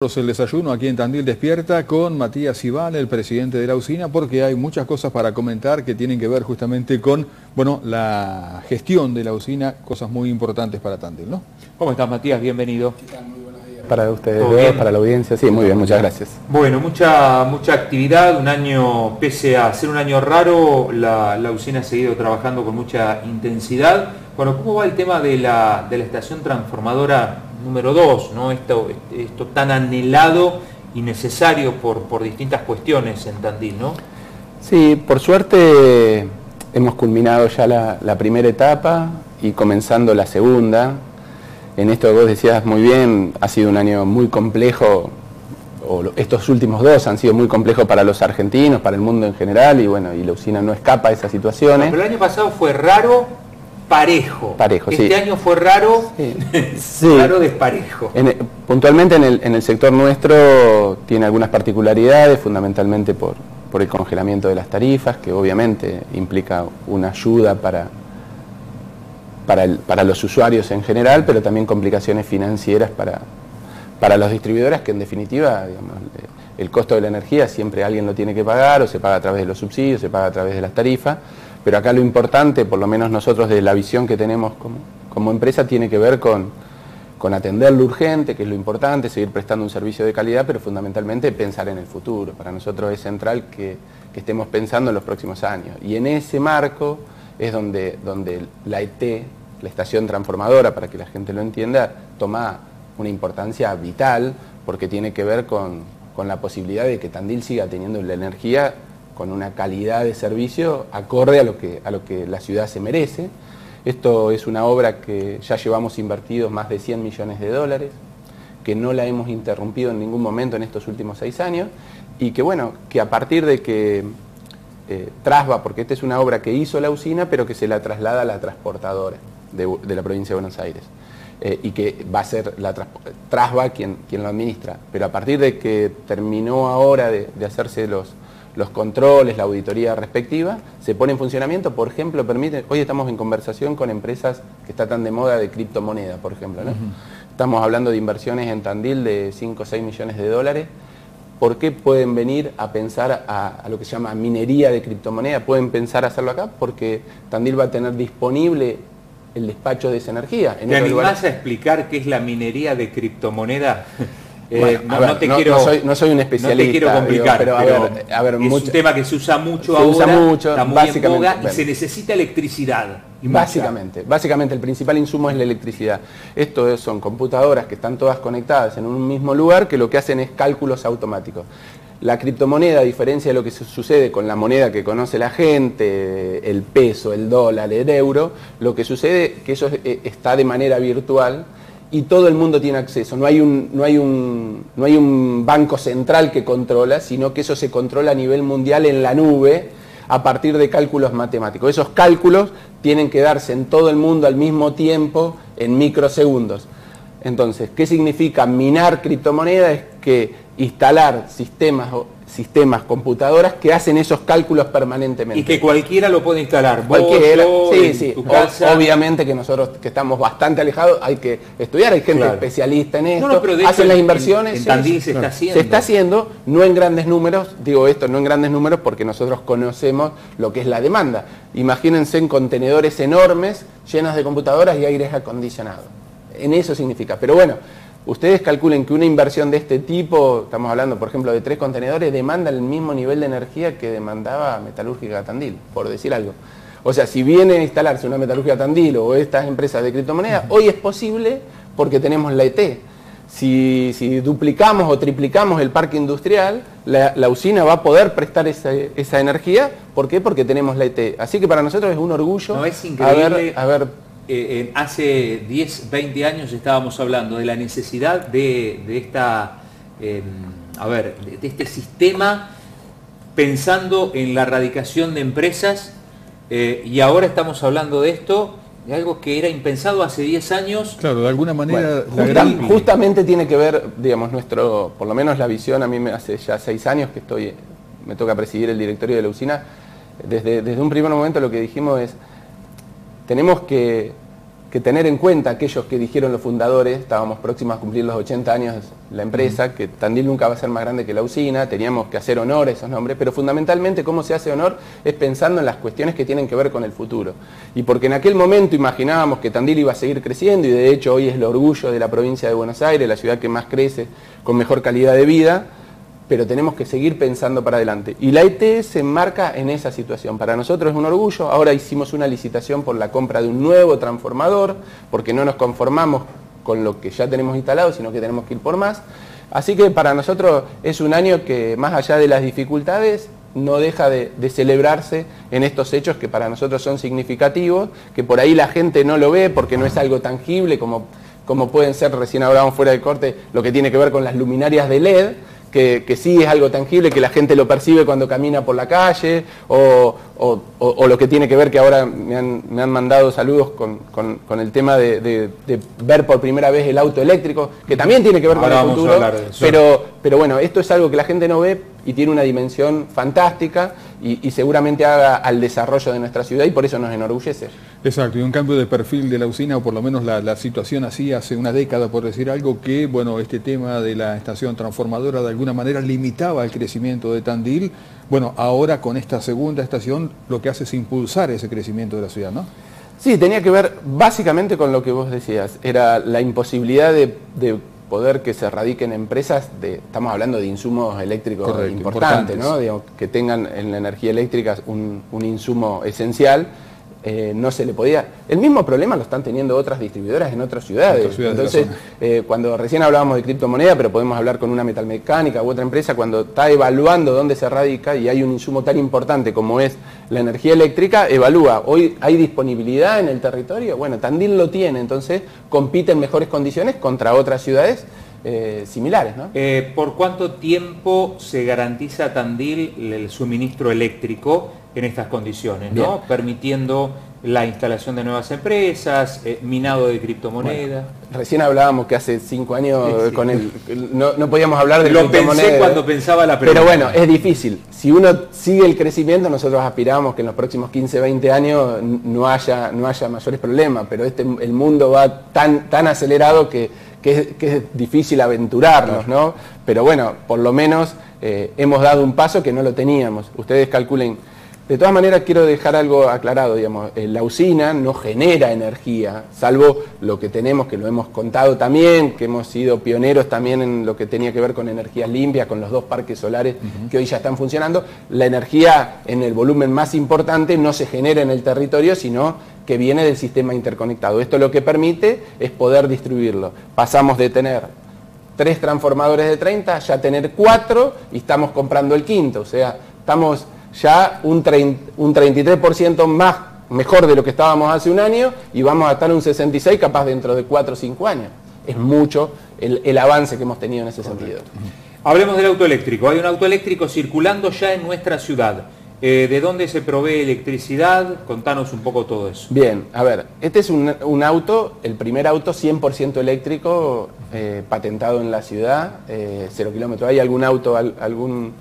El desayuno aquí en Tandil Despierta con Matías Ibal, el presidente de la usina, porque hay muchas cosas para comentar que tienen que ver justamente con, bueno, la gestión de la usina, cosas muy importantes para Tandil, ¿no? ¿Cómo estás, Matías? Bienvenido. ¿Qué tal? Muy buenos días. Para ustedes, para la audiencia, sí, muy bien, muchas gracias. Bueno, mucha actividad, un año, pese a ser un año raro, la usina ha seguido trabajando con mucha intensidad. Bueno, ¿cómo va el tema de la estación transformadora número 2, ¿no? Esto tan anhelado y necesario por distintas cuestiones en Tandil, ¿no? Sí, por suerte hemos culminado ya la primera etapa y comenzando la segunda. En esto que vos decías muy bien, ha sido un año muy complejo, estos últimos dos han sido muy complejos para los argentinos, para el mundo en general, y bueno, y la usina no escapa de esas situaciones. Pero el año pasado fue raro, parejo. Este sí. año fue raro, sí. Raro desparejo. Puntualmente en el sector nuestro tiene algunas particularidades, fundamentalmente por el congelamiento de las tarifas, que obviamente implica una ayuda para los usuarios en general, pero también complicaciones financieras para los distribuidores, que en definitiva, digamos, el costo de la energía siempre alguien lo tiene que pagar, o se paga a través de los subsidios, se paga a través de las tarifas. Pero acá lo importante, por lo menos nosotros de la visión que tenemos como empresa, tiene que ver con atender lo urgente, que es lo importante, seguir prestando un servicio de calidad, pero fundamentalmente pensar en el futuro. Para nosotros es central que estemos pensando en los próximos años. Y en ese marco es donde la ET, la estación transformadora, para que la gente lo entienda, toma una importancia vital, porque tiene que ver con la posibilidad de que Tandil siga teniendo la energía con una calidad de servicio acorde a lo que la ciudad se merece. Esto es una obra que ya llevamos invertidos más de 100 millones de dólares, que no la hemos interrumpido en ningún momento en estos últimos 6 años, y que bueno, que a partir de que Trasva, porque esta es una obra que hizo la usina, pero que se la traslada a la transportadora de la provincia de Buenos Aires, y que va a ser Trasva quien lo administra, pero a partir de que terminó ahora de hacerse los controles, la auditoría respectiva, se pone en funcionamiento. Por ejemplo, hoy estamos en conversación con empresas que están tan de moda de criptomonedas, por ejemplo, ¿no? Estamos hablando de inversiones en Tandil de 5 o 6 millones de dólares. ¿Por qué pueden venir a pensar a lo que se llama minería de criptomonedas? ¿Pueden pensar hacerlo acá? Porque Tandil va a tener disponible el despacho de esa energía. ¿Te animás a explicar qué es la minería de criptomoneda? Bueno, no soy un especialista. No te quiero complicar, pero a ver, es un tema que se usa mucho ahora, está muy en boga, y se necesita electricidad. Básicamente el principal insumo es la electricidad. Esto son computadoras que están todas conectadas en un mismo lugar, que lo que hacen es cálculos automáticos. La criptomoneda, a diferencia de lo que sucede con la moneda que conoce la gente, el peso, el dólar, el euro, lo que sucede es que eso está de manera virtual y todo el mundo tiene acceso. No hay un banco central que controla, sino que eso se controla a nivel mundial en la nube a partir de cálculos matemáticos. Esos cálculos tienen que darse en todo el mundo al mismo tiempo en microsegundos. Entonces, ¿qué significa minar criptomonedas? Es que instalar sistemas, computadoras que hacen esos cálculos permanentemente. Y que cualquiera lo puede instalar. Cualquiera, sí. Obviamente que nosotros que estamos bastante alejados hay que estudiar, hay gente especialista en esto, hacen las inversiones. En Tandil se está haciendo. Se está haciendo, no en grandes números, digo esto, no en grandes números porque nosotros conocemos lo que es la demanda. Imagínense en contenedores enormes, llenos de computadoras y aires acondicionados. En eso significa, pero bueno, ustedes calculen que una inversión de este tipo, estamos hablando por ejemplo de 3 contenedores, demanda el mismo nivel de energía que demandaba Metalúrgica Tandil, por decir algo. O sea, si viene a instalarse una Metalúrgica Tandil o estas empresas de criptomonedas, hoy es posible porque tenemos la ET. Si duplicamos o triplicamos el parque industrial, la usina va a poder prestar esa energía. ¿Por qué? Porque tenemos la ET. Así que para nosotros es un orgullo. No, es increíble. Hace 10, 20 años estábamos hablando de la necesidad de este sistema, pensando en la erradicación de empresas, y ahora estamos hablando de esto, de algo que era impensado hace 10 años. Claro, de alguna manera... Justamente tiene que ver, digamos, por lo menos la visión, a mí hace ya 6 años que me toca presidir el directorio de la usina. Desde un primer momento lo que dijimos es, tenemos que que tener en cuenta aquellos que dijeron los fundadores, estábamos próximos a cumplir los 80 años la empresa, que Tandil nunca va a ser más grande que la usina, teníamos que hacer honor a esos nombres, pero fundamentalmente cómo se hace honor es pensando en las cuestiones que tienen que ver con el futuro. Y porque en aquel momento imaginábamos que Tandil iba a seguir creciendo, y de hecho hoy es el orgullo de la provincia de Buenos Aires, la ciudad que más crece, con mejor calidad de vida, pero tenemos que seguir pensando para adelante. Y la ET se enmarca en esa situación. Para nosotros es un orgullo. Ahora hicimos una licitación por la compra de un nuevo transformador, porque no nos conformamos con lo que ya tenemos instalado, sino que tenemos que ir por más. Así que para nosotros es un año que, más allá de las dificultades, no deja de celebrarse en estos hechos que para nosotros son significativos, que por ahí la gente no lo ve porque no es algo tangible, como pueden ser, recién hablábamos fuera del corte, lo que tiene que ver con las luminarias de LED, que sí es algo tangible, que la gente lo percibe cuando camina por la calle, o lo que tiene que ver, que ahora me han mandado saludos con el tema de ver por primera vez el auto eléctrico, que también tiene que ver con el futuro, pero bueno, esto es algo que la gente no ve y tiene una dimensión fantástica y seguramente haga al desarrollo de nuestra ciudad, y por eso nos enorgullece. Exacto, y un cambio de perfil de la usina, o por lo menos la situación así hace una década, por decir algo, que bueno, este tema de la estación transformadora de alguna manera limitaba el crecimiento de Tandil. Bueno, ahora con esta segunda estación lo que hace es impulsar ese crecimiento de la ciudad, ¿no? Sí, tenía que ver básicamente con lo que vos decías, era la imposibilidad de poder que se radiquen empresas, estamos hablando de insumos eléctricos importantes, ¿no? Digamos, que tengan en la energía eléctrica un insumo esencial. No se le podía. El mismo problema lo están teniendo otras distribuidoras en otras ciudades. Entonces, cuando recién hablábamos de criptomoneda, pero podemos hablar con una metalmecánica u otra empresa, cuando está evaluando dónde se radica y hay un insumo tan importante como es la energía eléctrica, evalúa, hoy hay disponibilidad en el territorio, bueno, Tandil lo tiene, entonces compite en mejores condiciones contra otras ciudades similares, ¿no? ¿Por cuánto tiempo se garantiza a Tandil el suministro eléctrico en estas condiciones, ¿no? Permitiendo la instalación de nuevas empresas, minado de criptomonedas? Bueno, recién hablábamos que hace 5 años no podíamos hablar de criptomonedas. Lo pensé cuando pensaba la pregunta. Pero bueno, es difícil. Si uno sigue el crecimiento, nosotros aspiramos que en los próximos 15, 20 años no haya mayores problemas, pero el mundo va tan acelerado que es difícil aventurarnos, ¿no? Pero bueno, por lo menos hemos dado un paso que no lo teníamos. Ustedes calculen. De todas maneras, quiero dejar algo aclarado, digamos, la usina no genera energía, salvo lo que tenemos, que lo hemos contado también, que hemos sido pioneros también en lo que tenía que ver con energías limpias, con los 2 parques solares que hoy ya están funcionando. La energía en el volumen más importante no se genera en el territorio, sino que viene del sistema interconectado. Esto lo que permite es poder distribuirlo. Pasamos de tener 3 transformadores de 30, ya tener 4 y estamos comprando el 5.º, o sea, estamos ya un 33% mejor de lo que estábamos hace un año, y vamos a estar un 66% capaz dentro de 4 o 5 años. Es mucho el avance que hemos tenido en ese sentido. Hablemos del auto eléctrico. Hay un auto eléctrico circulando ya en nuestra ciudad. ¿De dónde se provee electricidad? Contanos un poco todo eso. Bien, a ver, este es un auto, el primer auto 100% eléctrico, patentado en la ciudad, 0 kilómetros. ¿Hay algún auto, algún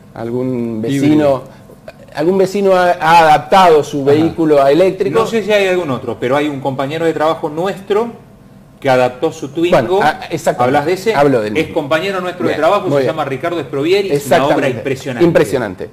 vecino? Algún vecino ha adaptado su vehículo a eléctrico. No sé si hay algún otro, pero hay un compañero de trabajo nuestro que adaptó su Twingo. Bueno, ¿Hablas de ese? Hablo del es compañero nuestro de trabajo, se llama Ricardo Esprovieri, es una obra impresionante. Impresionante.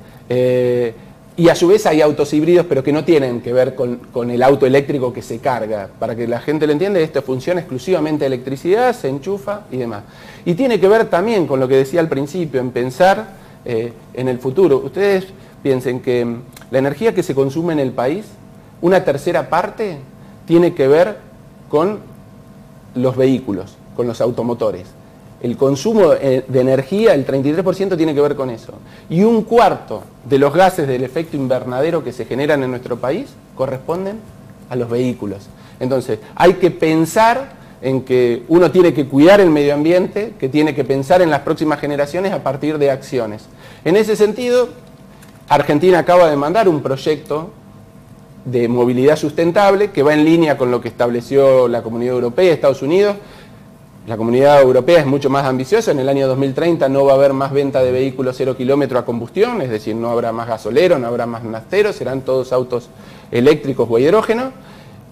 Y a su vez hay autos híbridos, pero que no tienen que ver con el auto eléctrico que se carga. Para que la gente lo entienda, esto funciona exclusivamente de electricidad, se enchufa y demás. Y tiene que ver también con lo que decía al principio, en pensar en el futuro. Ustedes piensen que la energía que se consume en el país, una tercera parte tiene que ver con los vehículos, con los automotores. El consumo de energía, el 33% tiene que ver con eso. Y 1/4 de los gases del efecto invernadero que se generan en nuestro país corresponden a los vehículos. Entonces, hay que pensar en que uno tiene que cuidar el medio ambiente, que tiene que pensar en las próximas generaciones a partir de acciones. En ese sentido, Argentina acaba de mandar un proyecto de movilidad sustentable que va en línea con lo que estableció la Comunidad Europea, Estados Unidos. La Comunidad Europea es mucho más ambiciosa. En el año 2030 no va a haber más venta de vehículos 0 kilómetro a combustión, es decir, no habrá más gasoleros, no habrá más nafteros, serán todos autos eléctricos o hidrógeno.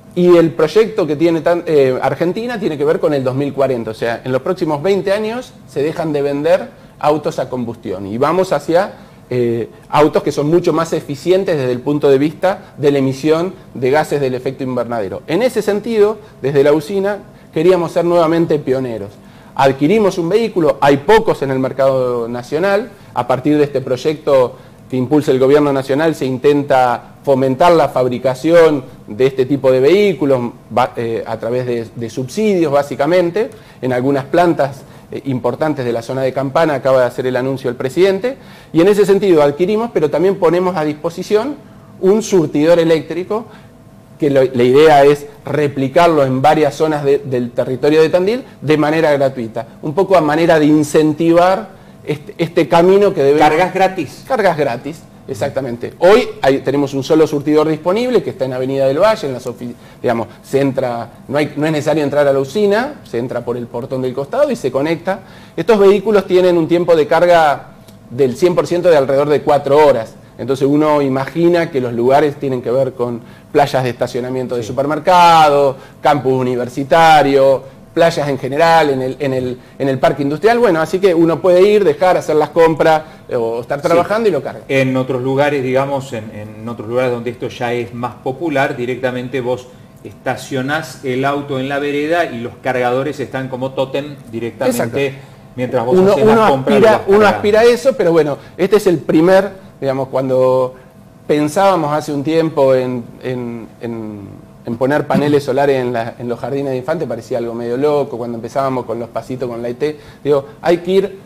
Y el proyecto que tiene Argentina tiene que ver con el 2040, o sea, en los próximos 20 años se dejan de vender autos a combustión y vamos hacia autos que son mucho más eficientes desde el punto de vista de la emisión de gases del efecto invernadero. En ese sentido, desde la usina queríamos ser nuevamente pioneros. Adquirimos un vehículo, hay pocos en el mercado nacional, a partir de este proyecto que impulsa el gobierno nacional se intenta fomentar la fabricación de este tipo de vehículos a través de subsidios básicamente, en algunas plantas importantes de la zona de Campana, acaba de hacer el anuncio el presidente, y en ese sentido adquirimos, pero también ponemos a disposición un surtidor eléctrico, que la idea es replicarlo en varias zonas del territorio de Tandil de manera gratuita, un poco a manera de incentivar este camino que debemos... ¿Cargas gratis? Cargas gratis, exactamente. Hoy tenemos un solo surtidor disponible que está en Avenida del Valle, en las digamos, se entra, no es necesario entrar a la usina, se entra por el portón del costado y se conecta. Estos vehículos tienen un tiempo de carga del 100% de alrededor de 4 horas. Entonces uno imagina que los lugares tienen que ver con playas de estacionamiento de supermercado, campus universitario, playas en general, en el parque industrial. Bueno, así que uno puede ir, dejar, hacer las compras o estar trabajando y lo carga. En otros lugares, digamos, en otros lugares donde esto ya es más popular, directamente vos estacionás el auto en la vereda y los cargadores están como tótem directamente. Exacto. Mientras vos haces las compras. Uno aspira a eso, pero bueno, este es el primer, digamos, cuando pensábamos hace un tiempo en poner paneles solares en los jardines de infantes, parecía algo medio loco. Cuando empezábamos con los pasitos con la IT, digo, hay que ir,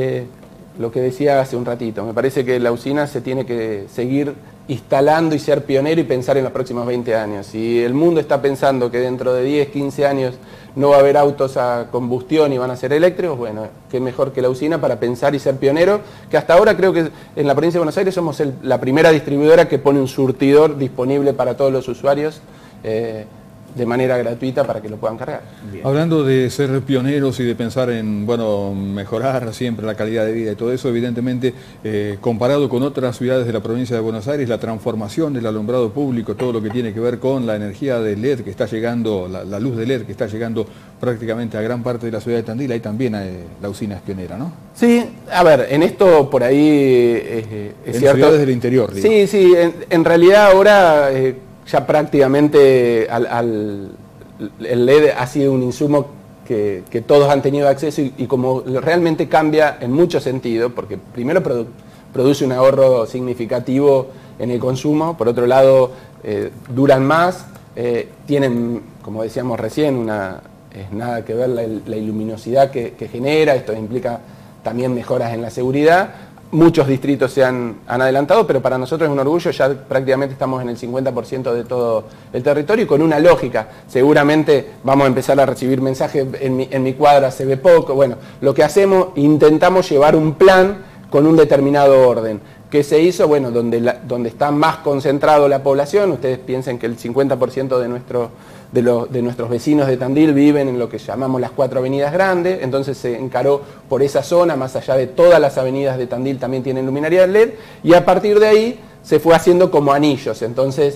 lo que decía hace un ratito, me parece que la usina se tiene que seguir instalando y ser pionero y pensar en los próximos 20 años. Si el mundo está pensando que dentro de 10, 15 años no va a haber autos a combustión y van a ser eléctricos, bueno, qué mejor que la usina para pensar y ser pionero, que hasta ahora creo que en la provincia de Buenos Aires somos la primera distribuidora que pone un surtidor disponible para todos los usuarios de manera gratuita para que lo puedan cargar. Bien. Hablando de ser pioneros y de pensar en, bueno, mejorar siempre la calidad de vida y todo eso, evidentemente, comparado con otras ciudades de la provincia de Buenos Aires, la transformación del alumbrado público, todo lo que tiene que ver con la energía de LED que está llegando, la luz de LED que está llegando prácticamente a gran parte de la ciudad de Tandil, ahí también la usina es pionera, ¿no? Sí, a ver, en esto por ahí es cierto. Ciudades del interior, digo. Sí, sí, en realidad ahora... ya prácticamente el LED ha sido un insumo que todos han tenido acceso y como realmente cambia en muchos sentidos, porque primero produce un ahorro significativo en el consumo, por otro lado duran más, tienen, como decíamos recién, nada que ver la luminosidad que genera, esto implica también mejoras en la seguridad. Muchos distritos se han adelantado, pero para nosotros es un orgullo, ya prácticamente estamos en el 50% de todo el territorio y con una lógica. Seguramente vamos a empezar a recibir mensajes, en mi cuadra se ve poco. Bueno, lo que hacemos, intentamos llevar un plan con un determinado orden. ¿Qué se hizo? Bueno, donde está más concentrado la población, ustedes piensen que el 50% de nuestros vecinos de Tandil viven en lo que llamamos las 4 avenidas grandes, entonces se encaró por esa zona, más allá de todas las avenidas de Tandil también tienen luminaria LED, y a partir de ahí se fue haciendo como anillos, entonces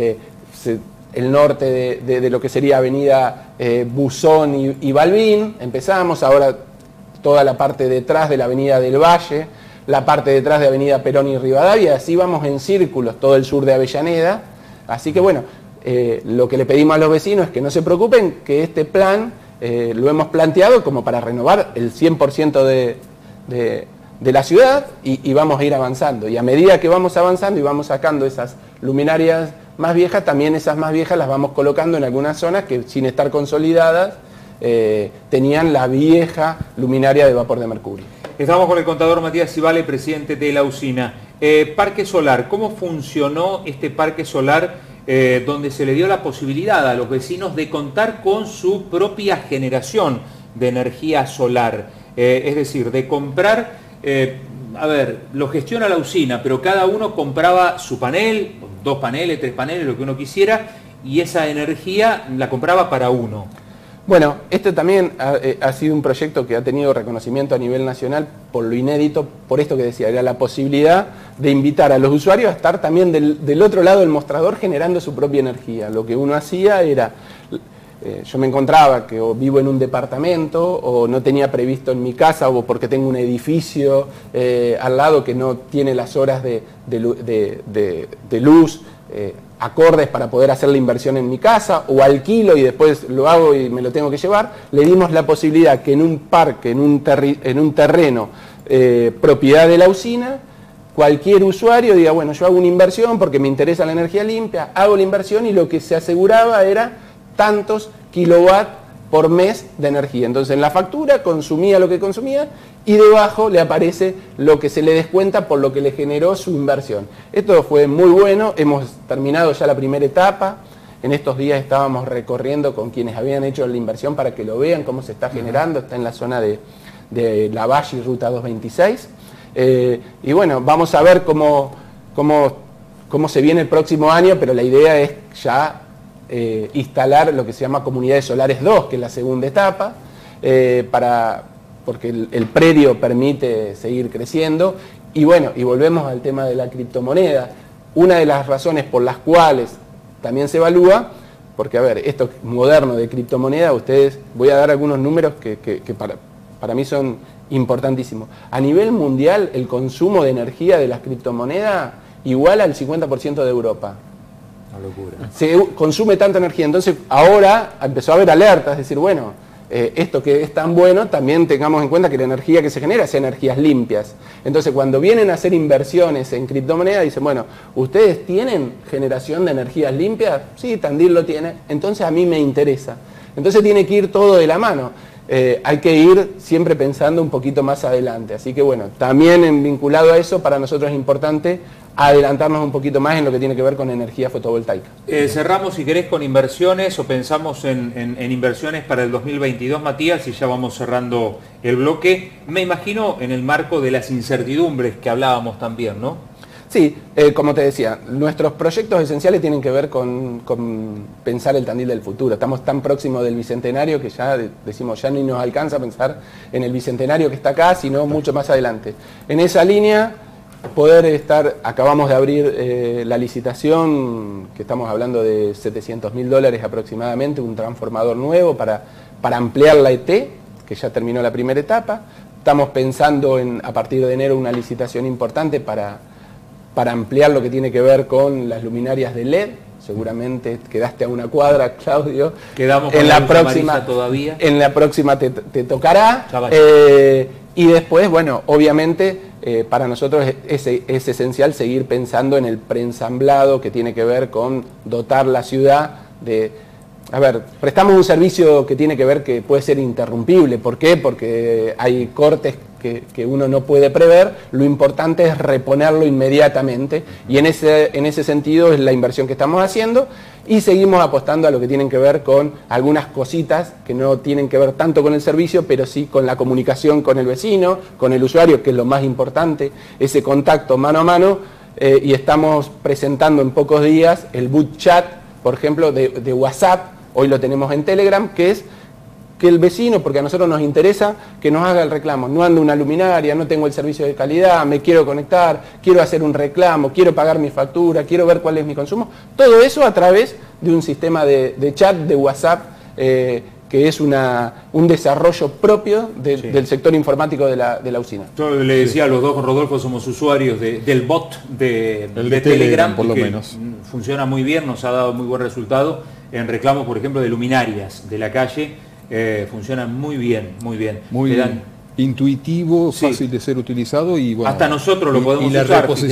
el norte de lo que sería avenida Buzón y Balbín, empezamos, ahora toda la parte detrás de la avenida del Valle, la parte detrás de avenida Perón y Rivadavia, así vamos en círculos todo el sur de Avellaneda, así que bueno, lo que le pedimos a los vecinos es que no se preocupen, que este plan lo hemos planteado como para renovar el 100% de la ciudad y vamos a ir avanzando. Y a medida que vamos avanzando y vamos sacando esas luminarias más viejas, también esas más viejas las vamos colocando en algunas zonas que sin estar consolidadas tenían la vieja luminaria de vapor de mercurio. Estamos con el contador Matías Civale, presidente de la usina. Parque solar, ¿cómo funcionó este parque solar donde se le dio la posibilidad a los vecinos de contar con su propia generación de energía solar? Es decir, de comprar, lo gestiona la usina, pero cada uno compraba su panel, 2 paneles, 3 paneles, lo que uno quisiera, y esa energía la compraba para uno. Bueno, este también ha sido un proyecto que ha tenido reconocimiento a nivel nacional por lo inédito, por esto que decía, era la posibilidad de invitar a los usuarios a estar también del otro lado del mostrador generando su propia energía. Lo que uno hacía era, yo me encontraba que o vivo en un departamento o no tenía previsto en mi casa o porque tengo un edificio al lado que no tiene las horas de luz acordes para poder hacer la inversión en mi casa, o alquilo y después lo hago y me lo tengo que llevar. Le dimos la posibilidad que en un parque, en un terreno propiedad de la usina, cualquier usuario diga, bueno, yo hago una inversión porque me interesa la energía limpia, hago la inversión y lo que se aseguraba era tantos kilowatts por mes de energía. Entonces en la factura consumía lo que consumía y debajo le aparece lo que se le descuenta por lo que le generó su inversión. Esto fue muy bueno, hemos terminado ya la primera etapa. En estos días estábamos recorriendo con quienes habían hecho la inversión para que lo vean cómo se está generando. Está en la zona de Lavalle y Ruta 226. Y bueno, vamos a ver cómo se viene el próximo año, pero la idea es ya instalar lo que se llama Comunidades Solares 2, que es la segunda etapa, porque el predio permite seguir creciendo. Y bueno, y volvemos al tema de la criptomoneda. Una de las razones por las cuales también se evalúa, porque a ver, esto moderno de criptomoneda, voy a dar algunos números que para mí son importantísimos. A nivel mundial, el consumo de energía de las criptomonedas iguala al 50% de Europa. Una locura. Se consume tanta energía, entonces ahora empezó a haber alertas, es decir, bueno, esto que es tan bueno, también tengamos en cuenta que la energía que se genera es energías limpias. Entonces cuando vienen a hacer inversiones en criptomonedas, dicen, bueno, ¿ustedes tienen generación de energías limpias? Sí, Tandil lo tiene, entonces a mí me interesa. Entonces tiene que ir todo de la mano. Hay que ir siempre pensando un poquito más adelante. Así que bueno, también vinculado a eso, para nosotros es importante adelantarnos un poquito más en lo que tiene que ver con energía fotovoltaica. Cerramos, si querés, con inversiones o pensamos en inversiones para el 2022, Matías, y ya vamos cerrando el bloque. Me imagino en el marco de las incertidumbres que hablábamos también, ¿no? Sí, como te decía, nuestros proyectos esenciales tienen que ver con pensar el Tandil del futuro. Estamos tan próximos del Bicentenario que ya decimos, ya ni nos alcanza a pensar en el Bicentenario que está acá, sino mucho más adelante. En esa línea, acabamos de abrir la licitación, que estamos hablando de $700.000 aproximadamente, un transformador nuevo para ampliar la ET, que ya terminó la primera etapa. Estamos pensando a partir de enero, una licitación importante para ampliar lo que tiene que ver con las luminarias de LED. Seguramente quedaste a una cuadra, Claudio. Quedamos con la próxima todavía. En la próxima te tocará. Y después, bueno, obviamente para nosotros es esencial seguir pensando en el preensamblado que tiene que ver con dotar la ciudad de... A ver, prestamos un servicio que tiene que ver que puede ser interrumpible. ¿Por qué? Porque hay cortes que uno no puede prever. Lo importante es reponerlo inmediatamente y en ese sentido es la inversión que estamos haciendo y seguimos apostando a lo que tienen que ver con algunas cositas que no tienen que ver tanto con el servicio, pero sí con la comunicación con el vecino, con el usuario, que es lo más importante, ese contacto mano a mano, y estamos presentando en pocos días el boot chat, por ejemplo, de WhatsApp. Hoy lo tenemos en Telegram, que es que el vecino, porque a nosotros nos interesa, que nos haga el reclamo. No ando una luminaria, no tengo el servicio de calidad, me quiero conectar, quiero hacer un reclamo, quiero pagar mi factura, quiero ver cuál es mi consumo. Todo eso a través de un sistema de chat, de WhatsApp, que es un desarrollo propio del sector informático de la usina. Yo le decía a los dos, con Rodolfo, somos usuarios del bot de Telegram, por lo menos. Funciona muy bien, nos ha dado muy buen resultado en reclamos, por ejemplo, de luminarias de la calle. Funciona muy bien, muy bien. Muy intuitivo, fácil de ser utilizado y bueno, hasta nosotros lo podemos usar.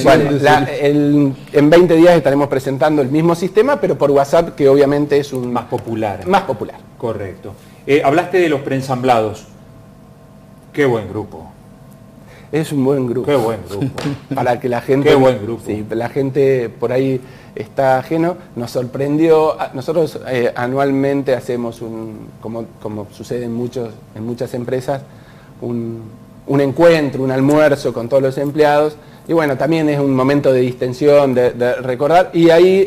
En 20 días estaremos presentando el mismo sistema, pero por WhatsApp, que obviamente es un más popular. Más popular. Correcto. Hablaste de los preensamblados. Qué buen grupo. Es un buen grupo. Qué buen grupo. Para que la gente... Qué buen grupo. Sí, la gente por ahí está ajeno. Nos sorprendió. Nosotros anualmente hacemos como sucede en muchas empresas, un encuentro, un almuerzo con todos los empleados. Y bueno, también es un momento de distensión, de recordar. Y ahí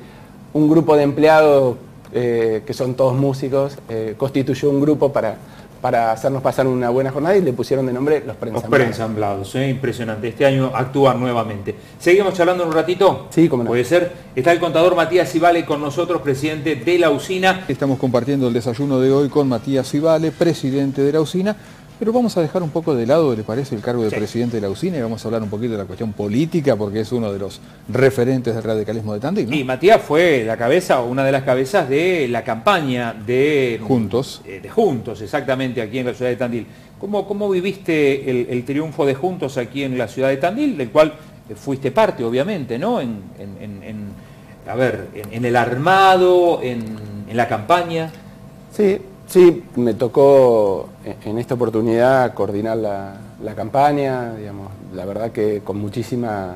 un grupo de empleados, que son todos músicos, constituyó un grupo para para hacernos pasar una buena jornada y le pusieron de nombre Los Preensamblados. Los Preensamblados, impresionante. Este año actúan nuevamente. ¿Seguimos charlando en un ratito? Sí, cómo no. Puede ser. Está el contador Matías Civale con nosotros, presidente de la usina. Estamos compartiendo el desayuno de hoy con Matías Civale, presidente de la usina. Pero vamos a dejar un poco de lado, ¿le parece?, el cargo de presidente de la usina y vamos a hablar un poquito de la cuestión política, porque es uno de los referentes del radicalismo de Tandil, ¿no? Y Matías fue la cabeza, o una de las cabezas de la campaña de Juntos. De Juntos, exactamente, aquí en la ciudad de Tandil. ¿Cómo viviste el triunfo de Juntos aquí en la ciudad de Tandil, del cual fuiste parte, obviamente, ¿no? En el armado, en la campaña. Sí, me tocó en esta oportunidad coordinar la campaña, digamos, la verdad que con muchísima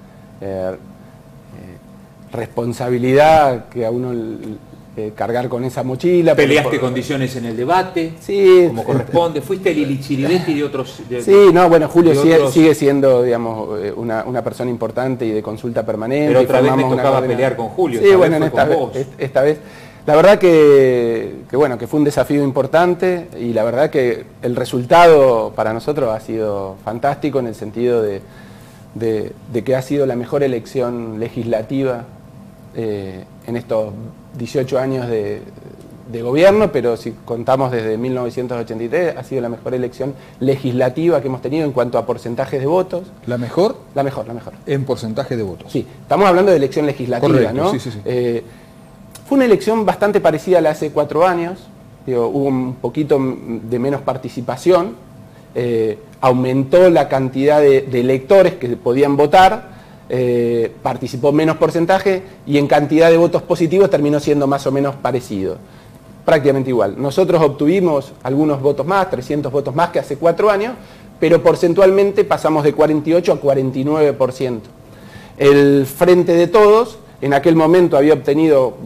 responsabilidad que a uno cargar con esa mochila. Peleaste condiciones en el debate, sí, como corresponde, fuiste Lili Chiridetti de otros... Julio sigue siendo, digamos, una persona importante y de consulta permanente. Pero otra vez me tocaba pelear con Julio, sí, esta vez. La verdad que fue un desafío importante y la verdad que el resultado para nosotros ha sido fantástico en el sentido de que ha sido la mejor elección legislativa en estos 18 años de gobierno, pero si contamos desde 1983, ha sido la mejor elección legislativa que hemos tenido en cuanto a porcentajes de votos. ¿La mejor? La mejor. En porcentaje de votos. Sí, estamos hablando de elección legislativa, correcto, ¿no? Sí. Fue una elección bastante parecida a la de hace 4 años, hubo un poquito de menos participación, aumentó la cantidad de electores que podían votar, participó menos porcentaje y en cantidad de votos positivos terminó siendo más o menos parecido, prácticamente igual. Nosotros obtuvimos algunos votos más, 300 votos más que hace 4 años, pero porcentualmente pasamos de 48 a 49%. El Frente de Todos en aquel momento había obtenido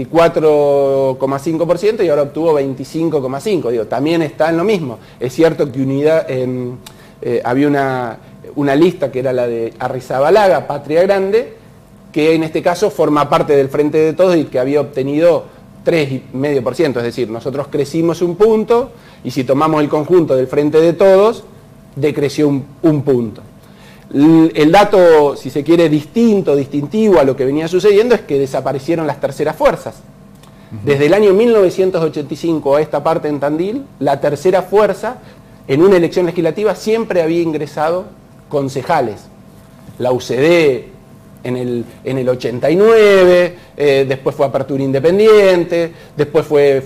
24,5% y ahora obtuvo 25,5%. También está en lo mismo. Es cierto que había una lista que era la de Arrizabalaga, Patria Grande, que en este caso forma parte del Frente de Todos y que había obtenido 3,5%. Es decir, nosotros crecimos un punto y si tomamos el conjunto del Frente de Todos, decreció un punto. El dato, si se quiere, distintivo a lo que venía sucediendo es que desaparecieron las terceras fuerzas. Desde el año 1985 a esta parte en Tandil, la tercera fuerza en una elección legislativa siempre había ingresado concejales. La UCD en el 89, después fue Apertura Independiente, después fue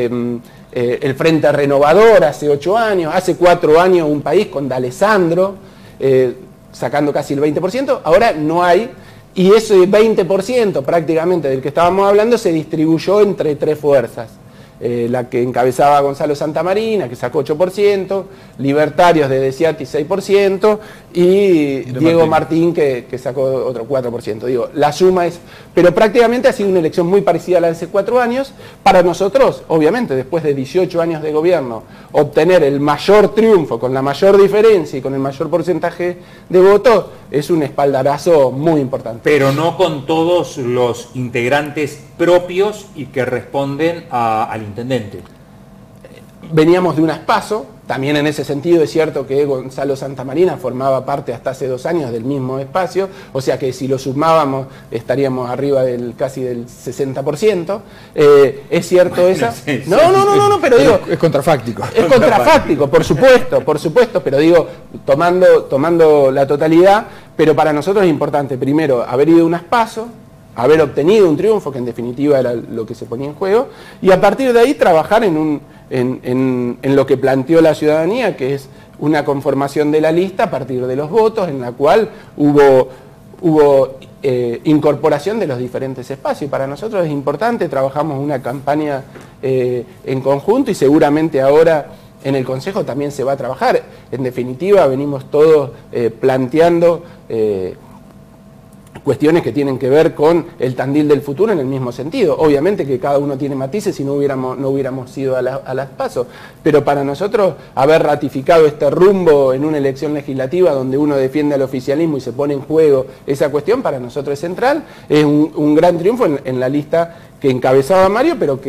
el Frente Renovador hace 8 años, hace 4 años un país con D'Alessandro, sacando casi el 20%, ahora no hay, y ese 20% prácticamente del que estábamos hablando se distribuyó entre 3 fuerzas. La que encabezaba Gonzalo Santamarina, que sacó 8%, Libertarios de Desiati 6% y Diego Martín que sacó otro 4%. Digo, la suma es... Pero prácticamente ha sido una elección muy parecida a la de hace 4 años. Para nosotros, obviamente, después de 18 años de gobierno, obtener el mayor triunfo, con la mayor diferencia y con el mayor porcentaje de votos, es un espaldarazo muy importante. Pero no con todos los integrantes propios y que responden al intendente. Veníamos de un PASO, también en ese sentido es cierto que Gonzalo Santamarina formaba parte hasta hace 2 años del mismo espacio, o sea que si lo sumábamos estaríamos arriba casi del 60%. ¿Es cierto bueno, esa? Sí, no, pero digo... Es contrafáctico. Es contrafáctico, por supuesto, pero digo, tomando la totalidad, pero para nosotros es importante, primero, haber ido a un PASO, haber obtenido un triunfo, que en definitiva era lo que se ponía en juego, y a partir de ahí trabajar en lo que planteó la ciudadanía, que es una conformación de la lista a partir de los votos, en la cual hubo incorporación de los diferentes espacios. Y para nosotros es importante, trabajamos una campaña en conjunto y seguramente ahora en el Consejo también se va a trabajar. En definitiva, venimos todos planteando cuestiones que tienen que ver con el Tandil del futuro en el mismo sentido. Obviamente que cada uno tiene matices y no hubiéramos ido a las PASO, pero para nosotros haber ratificado este rumbo en una elección legislativa donde uno defiende al oficialismo y se pone en juego esa cuestión, para nosotros es central, es un gran triunfo en la lista que encabezaba Mario, pero que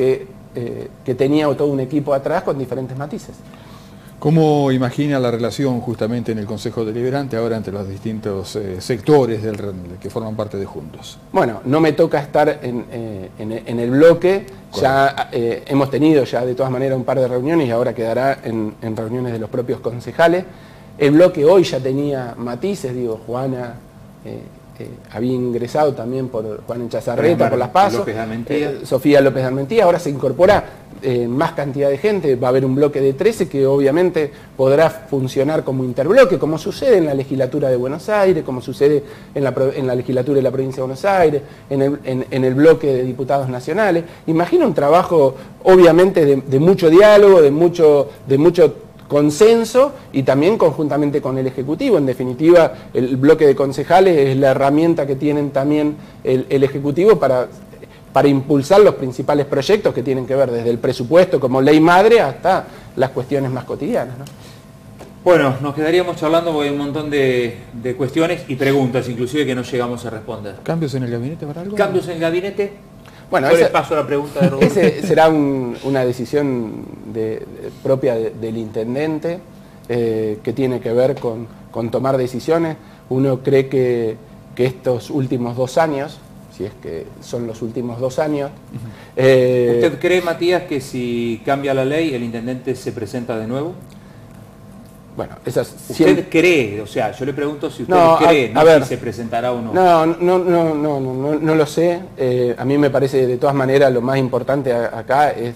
que tenía todo un equipo atrás con diferentes matices. ¿Cómo imagina la relación justamente en el Consejo Deliberante ahora entre los distintos sectores que forman parte de Juntos? Bueno, no me toca estar en el bloque, ya hemos tenido ya de todas maneras un par de reuniones y ahora quedará en reuniones de los propios concejales. El bloque hoy ya tenía matices, digo, Juana había ingresado también por Juan Enchazarreta, por las PASO, Sofía López de Armentía, ahora se incorpora más cantidad de gente, va a haber un bloque de 13 que obviamente podrá funcionar como interbloque, como sucede en la legislatura de Buenos Aires, como sucede en la legislatura de la provincia de Buenos Aires, en el bloque de diputados nacionales. Imagino un trabajo obviamente de mucho diálogo, de mucho consenso y también conjuntamente con el Ejecutivo. En definitiva, el bloque de concejales es la herramienta que tienen también el Ejecutivo para impulsar los principales proyectos que tienen que ver desde el presupuesto como ley madre hasta las cuestiones más cotidianas, ¿no? Bueno, nos quedaríamos charlando porque hay un montón de cuestiones y preguntas inclusive que no llegamos a responder. ¿Cambios en el gabinete para algo? ¿Cambios en el gabinete? Bueno, les paso la pregunta de Rodolfo. Ese será una decisión propia del intendente que tiene que ver con tomar decisiones. Uno cree que estos últimos 2 años, si es que son los últimos 2 años... ¿Usted cree, Matías, que si cambia la ley el intendente se presenta de nuevo? Bueno, esas... ¿Usted cree? O sea, yo le pregunto si usted cree, si se presentará o no. No lo sé. A mí me parece, de todas maneras, lo más importante acá es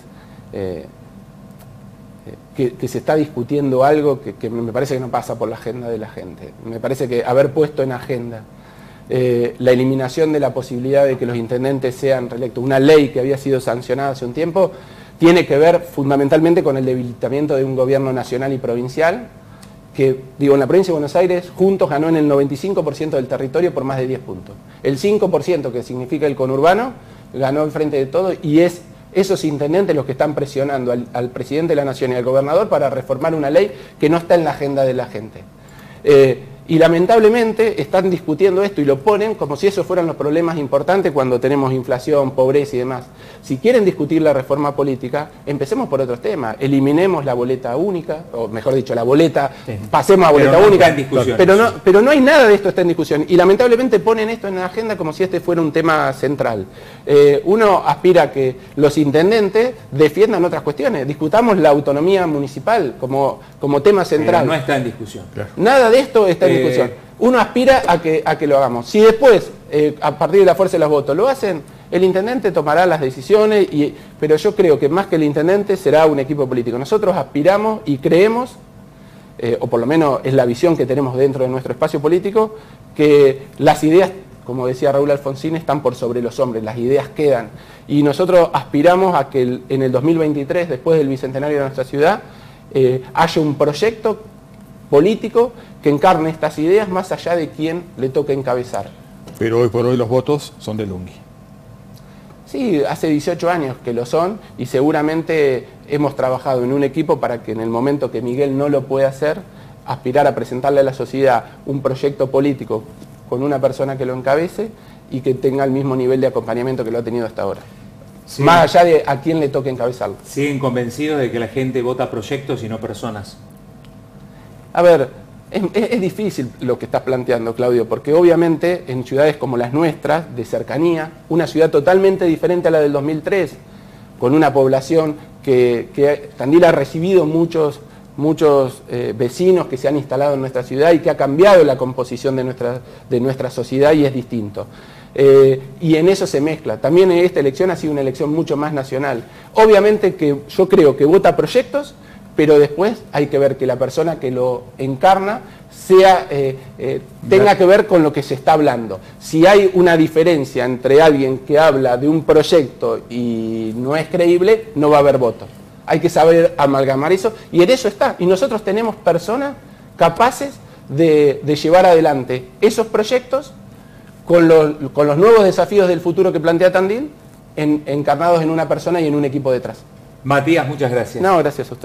que se está discutiendo algo que me parece que no pasa por la agenda de la gente. Me parece que haber puesto en agenda la eliminación de la posibilidad de que los intendentes sean reelectos, una ley que había sido sancionada hace un tiempo, tiene que ver fundamentalmente con el debilitamiento de un gobierno nacional y provincial, que, digo, en la provincia de Buenos Aires, Juntos ganó en el 95% del territorio por más de 10 puntos. El 5%, que significa el conurbano, ganó en frente de todo y es esos intendentes los que están presionando al presidente de la Nación y al gobernador para reformar una ley que no está en la agenda de la gente. Y lamentablemente están discutiendo esto y lo ponen como si esos fueran los problemas importantes cuando tenemos inflación, pobreza y demás. Si quieren discutir la reforma política, empecemos por otros temas. Eliminemos la boleta única, o mejor dicho, la boleta, pasemos a boleta única. Pero no hay nada de esto está en discusión. Y lamentablemente ponen esto en la agenda como si este fuera un tema central. Uno aspira a que los intendentes defiendan otras cuestiones. Discutamos la autonomía municipal como tema central. Pero no está en discusión. Claro. Nada de esto está en discusión. Uno aspira a que lo hagamos. Si después, a partir de la fuerza de los votos, lo hacen, el intendente tomará las decisiones, pero yo creo que más que el intendente será un equipo político. Nosotros aspiramos y creemos, o por lo menos es la visión que tenemos dentro de nuestro espacio político, que las ideas, como decía Raúl Alfonsín, están por sobre los hombres, las ideas quedan. Y nosotros aspiramos a que en el 2023, después del bicentenario de nuestra ciudad, haya un proyecto político que encarne estas ideas más allá de quién le toque encabezar. Pero hoy por hoy los votos son de Lunghi. Sí, hace 18 años que lo son y seguramente hemos trabajado en un equipo para que en el momento que Miguel no lo pueda hacer, aspirar a presentarle a la sociedad un proyecto político con una persona que lo encabece y que tenga el mismo nivel de acompañamiento que lo ha tenido hasta ahora. Sí. Más allá de a quién le toque encabezarlo. ¿Siguen convencidos de que la gente vota proyectos y no personas? A ver, es difícil lo que estás planteando, Claudio, porque obviamente en ciudades como las nuestras, de cercanía, una ciudad totalmente diferente a la del 2003, con una población que Tandil ha recibido muchos vecinos que se han instalado en nuestra ciudad y que ha cambiado la composición de nuestra sociedad y es distinto. Y en eso se mezcla. También esta elección ha sido una elección mucho más nacional. Obviamente que yo creo que vota proyectos, pero después hay que ver que la persona que lo encarna tenga que ver con lo que se está hablando. Si hay una diferencia entre alguien que habla de un proyecto y no es creíble, no va a haber voto. Hay que saber amalgamar eso y en eso está. Y nosotros tenemos personas capaces de llevar adelante esos proyectos con los nuevos desafíos del futuro que plantea Tandil, encarnados en una persona y en un equipo detrás. Matías, muchas gracias. No, gracias a usted.